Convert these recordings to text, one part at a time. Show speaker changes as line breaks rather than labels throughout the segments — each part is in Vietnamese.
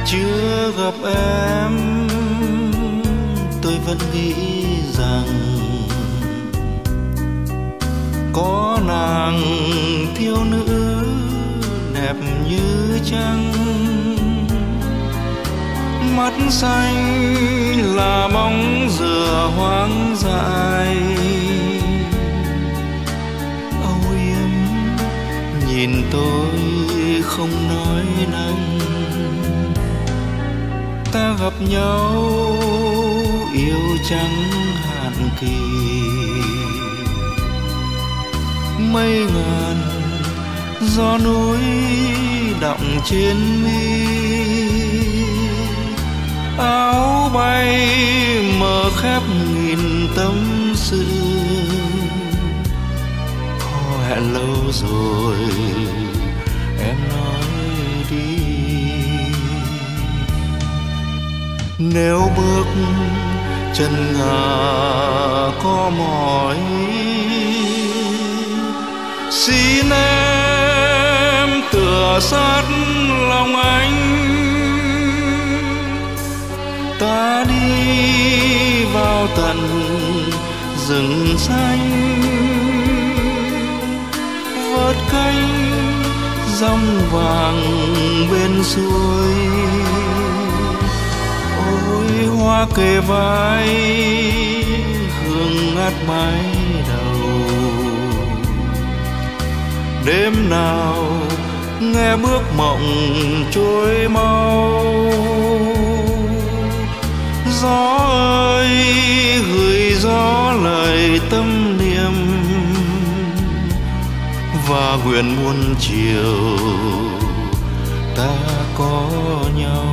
Chưa gặp em tôi vẫn nghĩ rằng có nàng thiếu nữ đẹp như trăng, mắt xanh là bóng dừa hoang dại, âu yếm nhìn tôi không nói năng. Ta gặp nhau yêu chẳng hạn kỳ, mây ngàn gió núi đọng trên mi, áo bay mở khép nghìn tâm sự. Có hẹn lâu rồi em nói đi, nếu bước chân ngả có mỏi xin em tựa sát lòng anh. Ta đi vào tận rừng xanh, vớt cánh rong vàng bên suối. Ôi hoa kề vai hương ngát mái đầu, đêm nào nghe bước mộng trôi mau. Gió ơi gửi gió lời tâm niệm, và nguyện muôn chiều ta có nhau.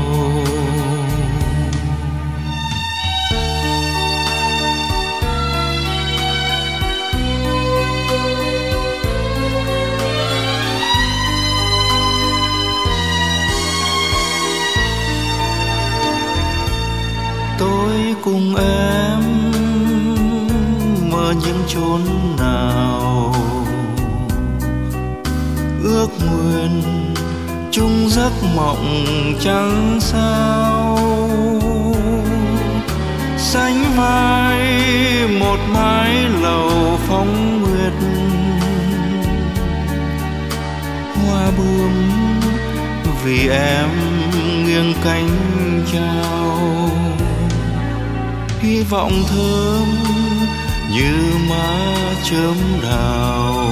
Tôi cùng em mơ những chốn nào, ước nguyện chung giấc mộng chẳng sao. Sánh vai một mái lầu phong nguyệt, hoa bướm vì em nghiêng cánh chào. Hy vọng thơm như má chớm đào,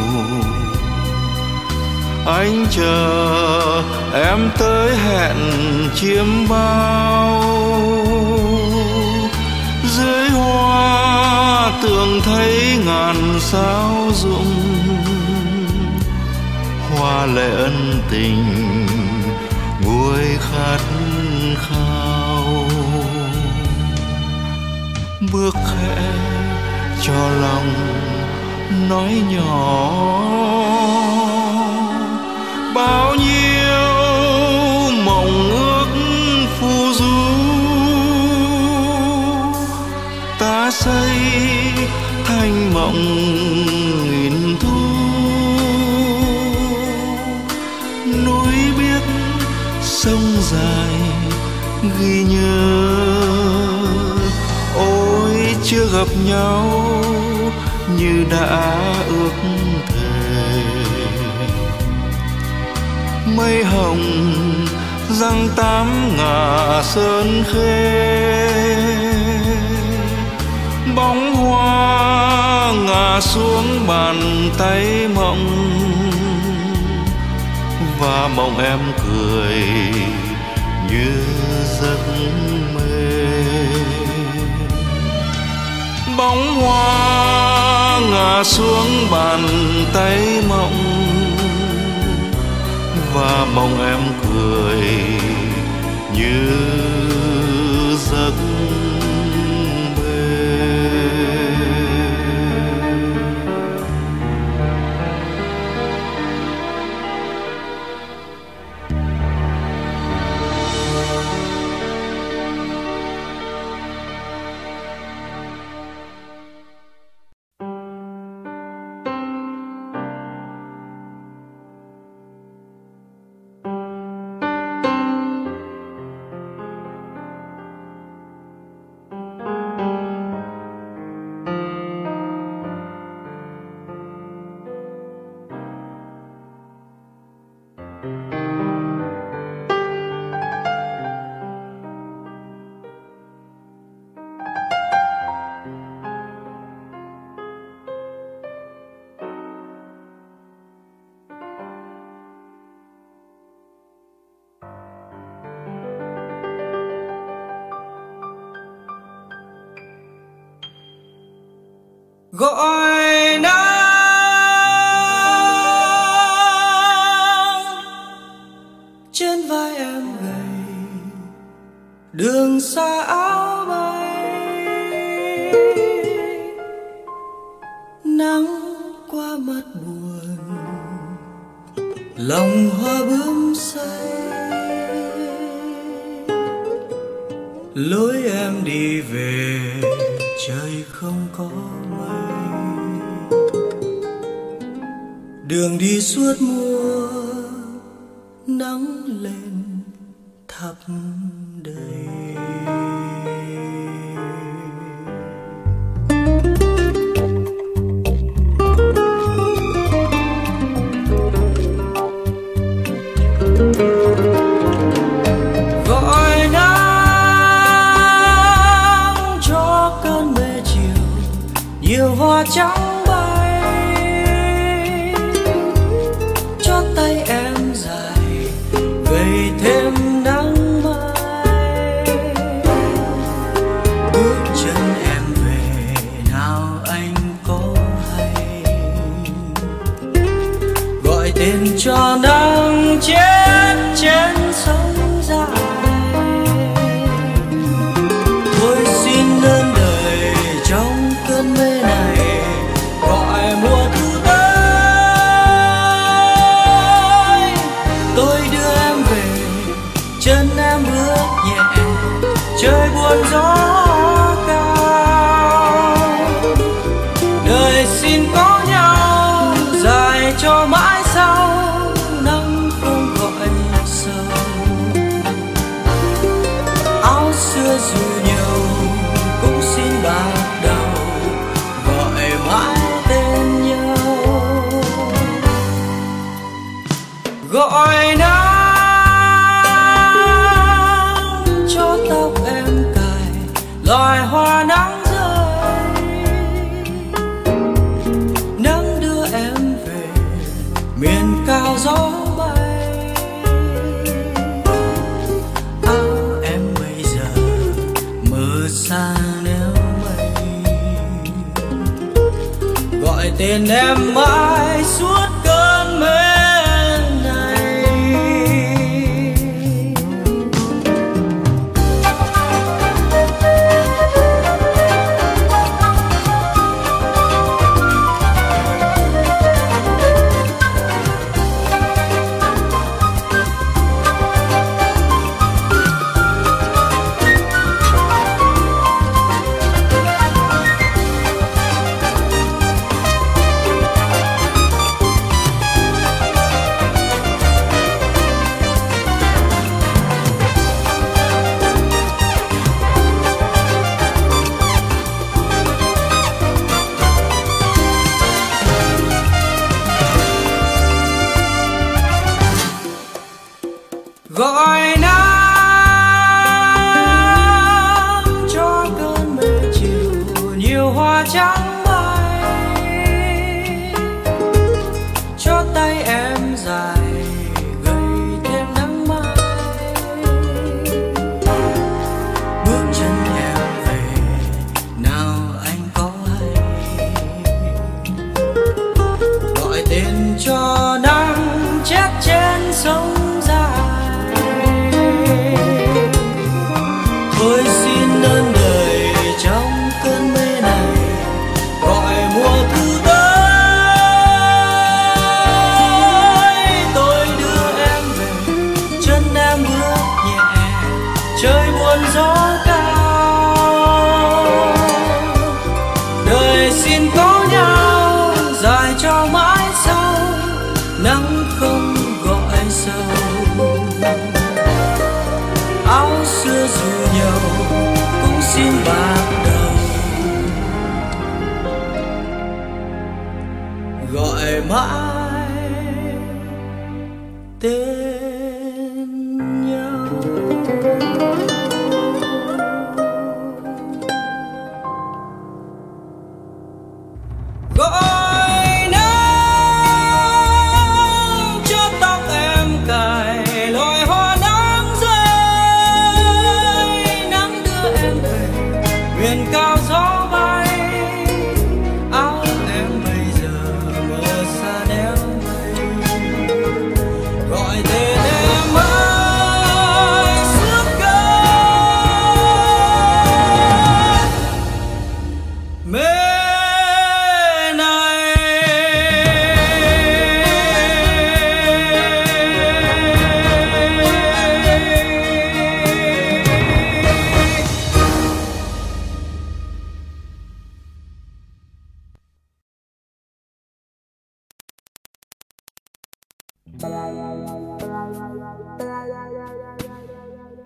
anh chờ em tới hẹn chiêm bao. Dưới hoa tường thấy ngàn sao rụng, hoa lệ ân tình nguôi khát khao. Bước khẽ cho lòng nói nhỏ, bao nhiêu mộng ước phù du. Ta xây thành mộng nghìn thu, núi biếc sông dài ghi nhớ. Ôi chưa gặp nhau như đã ước thề, mây hồng răng tám ngả sơn khê. Bóng hoa ngả xuống bàn tay mộng, và mộng em cười như giấc mê. Bóng hoa ngả xuống bàn tay mộng, và mộng em cười như giấc
gọi nắng trên vai em gầy, đường xa áo bay, nắng qua mắt buồn, lòng hoa bướm say, lối em đi về trời không có mây, đường đi suốt mùa nắng lên thắp đầy. Gọi nắng cho cơn mê chiều, nhiều hoa trắng bay, cho tay em dài gầy thêm nắng mai. Bước chân em về nào anh có hay, gọi tên cho nắng chết trên sông dài. Thôi xin đơn đời trong cơn mê này, gọi mùa thu tới. Tôi đưa em về, chân em bước nhẹ, trời buồn gió cao. Đời xin có nhau dài cho mãi sau, nắng không gọi sầu. Áo xưa dù nhiều cũng xin bạc đầu, gọi mãi tên nhau. Gọi nắng cho tóc em cài loài hoa nắng rơi, nắng đưa em về miền cao gió bay. Áo em bây giờ mờ xa nếu mây, gọi tên em mãi suốt cơn mê này. Gọi nắng cho cơn mê chiều, nhiều hoa trắng bay, cho tay em dài gầy thêm nắng mai. Bước chân em về nào anh có hay, gọi tên cho nắng chết trên sông dài. Thôi xin đơn đời trong cơn mê này, gọi mùa thu tới. Tôi đưa em về, chân em bước nhẹ, trời buồn gió cao. Đời xin có nhau dài cho mãi sau, nắng không gọi sầu. Áo xưa dù nhiều cũng xin bạc đầu, gọi mãi tên nhau. Gọi nắng cho tóc em cài loài hoa nắng rơi, nắng đưa em về miền cao gió bay. Áo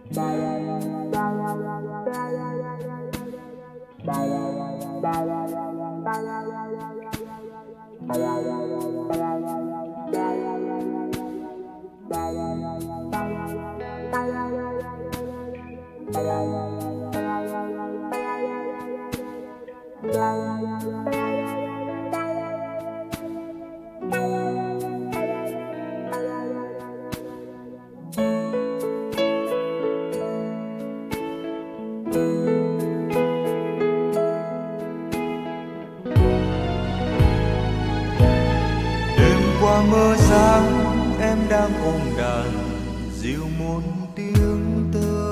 Mơ sáng em đang ôm đàn dịu muôn tiếng tơ,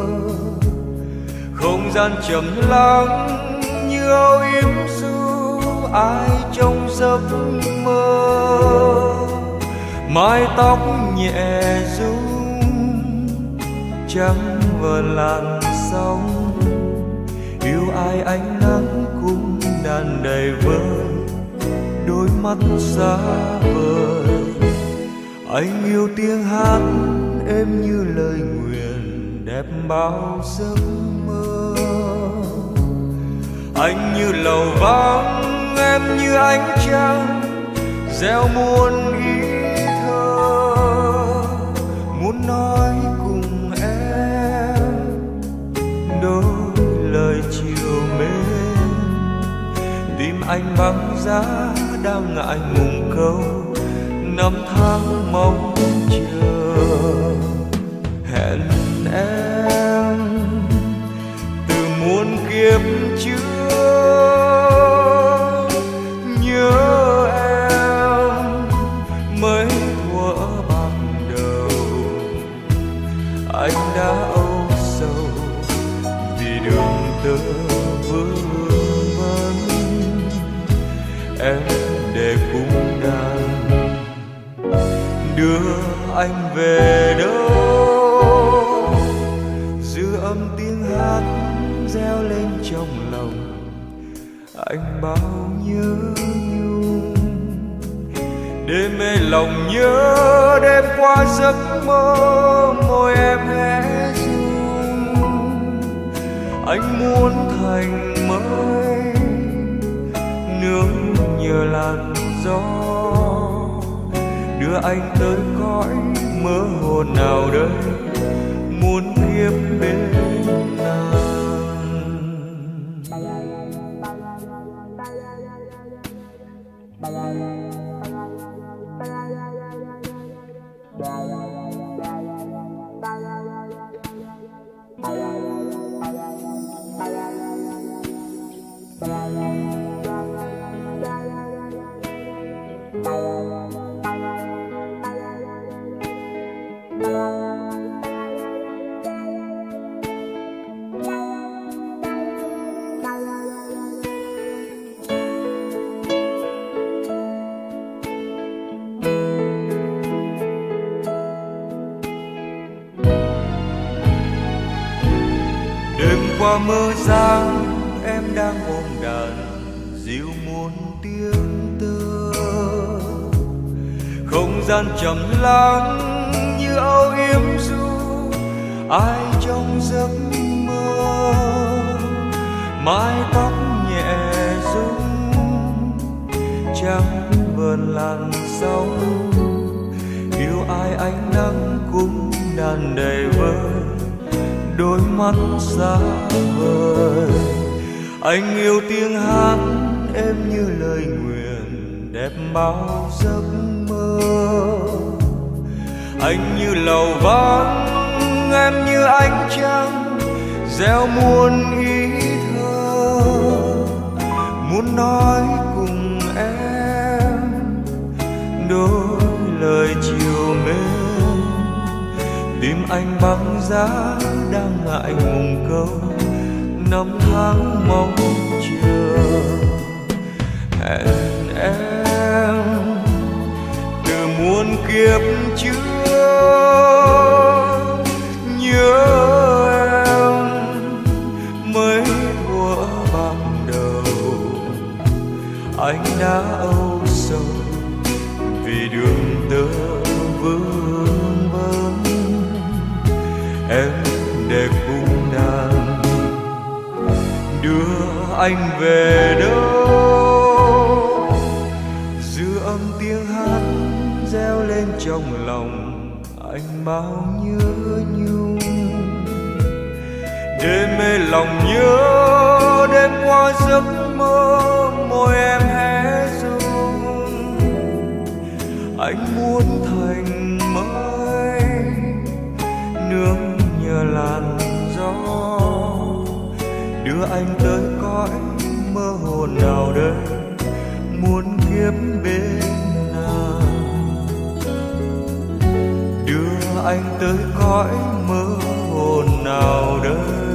không gian trầm lắng như âu yếm du ai trong giấc mơ. Mái tóc nhẹ rung trắng vờn làn sóng, yêu ai ánh nắng cũng đàn đầy vơi đôi mắt xa vời. Anh yêu tiếng hát êm như lời nguyền đẹp bao giấc mơ. Anh như lầu vắng, em như ánh trăng gieo muôn ý thơ, muốn nói cùng em đôi lời chiều mến. Tim anh vắng giá đang ngại ngùng câu năm tháng mong chờ. Hẹn em từ muôn kiếp trước, nhớ em mấy thuở ban đầu. Anh đã âu sầu vì đường tơ vương vấn, em để cung đàn đưa anh về đâu. Dư âm tiếng hát reo lên trong lòng anh bao nhớ nhung. Đêm mê lòng nhớ đêm qua giấc mơ môi em hé rung. Anh muốn thành mới nương nhờ làn gió, đưa anh tới cõi mơ hồ nào đây muôn kiếp bên nàng. Qua mơ giang em đang ôm đàn dịu muôn tiếng tơ, không gian trầm lắng như âu yếm du ai trong giấc mơ. Mái tóc nhẹ rung trắng vờn làn sóng, yêu ai ánh nắng cũng đàn đầy vơi đôi mắt xa vời. Anh yêu tiếng hát êm như lời nguyền đẹp bao giấc mơ. Anh như lầu vắng, em như ánh trăng gieo muôn ý thơ, muốn nói cùng em đôi lời chiều mến. Tim anh băng giá đang ngại ngùng câu năm tháng mong chờ. Hẹn em từ muôn kiếp trước, nhớ em mấy thuở ban đầu. Anh đã âu sầu vì đường tơ vương vấn, em anh về đâu. Dư âm tiếng hát reo lên trong lòng anh bao nhớ nhung. Đêm mê lòng nhớ đêm qua giấc mơ môi em hé rung. Anh muốn thành mây nương nhờ làn gió, đưa anh tới cõi mơ hồn nào đây muôn kiếp bên nào. Đưa anh tới cõi mơ hồn nào đây.